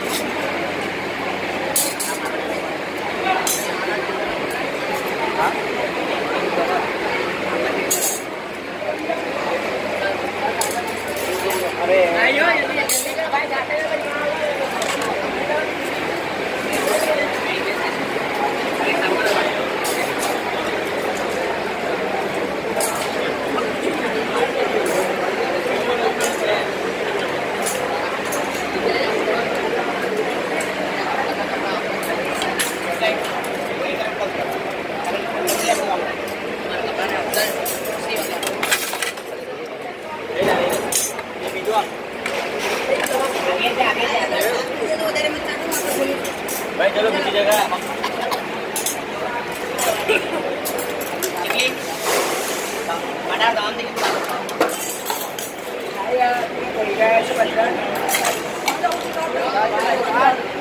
अरे आइयो जल्दी जल्दी भाई जाते हैं। भाई चलो किसी जगह बड़ा दाम देखिए।